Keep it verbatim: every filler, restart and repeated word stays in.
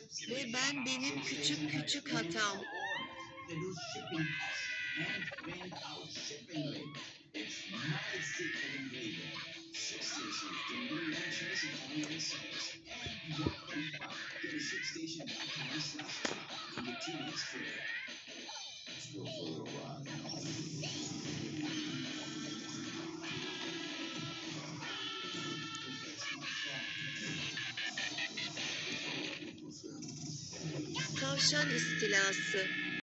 Ve ben benim küçük küçük hatam. Reduce shipping costs and print out shipping label. It's my secret ingredient. Six stations delivery and tracing online service. And your home button. Go to shipstation.com slash top and get two months free. Let's go for a ride. That's my phone. Tavşan istilası.